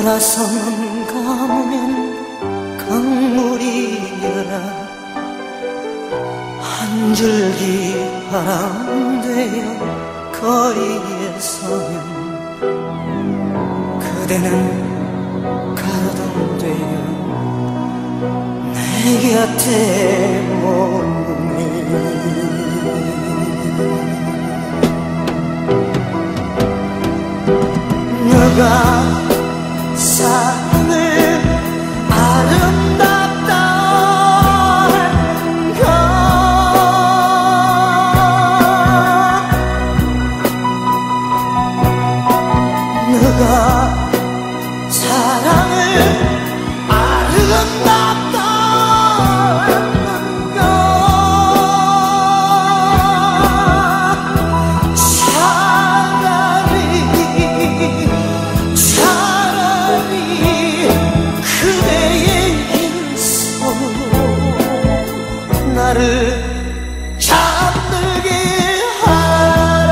돌아서는 감으면 강물이여라. 한 줄기 바람 되어 거리에 서면 그대는 가로등 되어 내 곁에 머무네. 너가 사랑을 아름답다 건 너가 사랑을 아름답다 건 나를 잠들게 하라.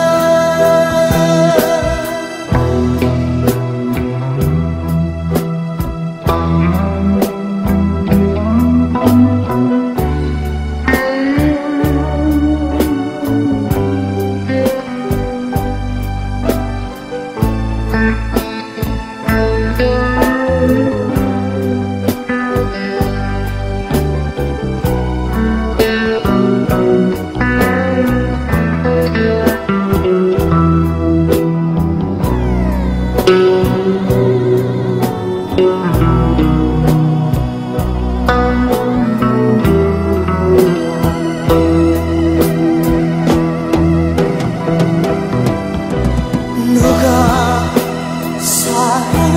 너가 사랑을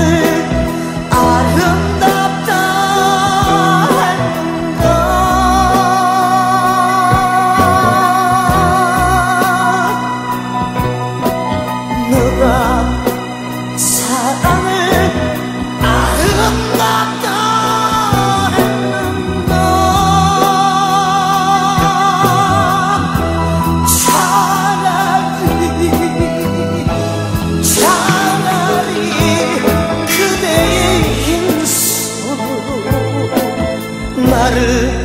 아름답다 했던 너가 사랑을 아름답다 했던 차라리 그대의 인생으로 나를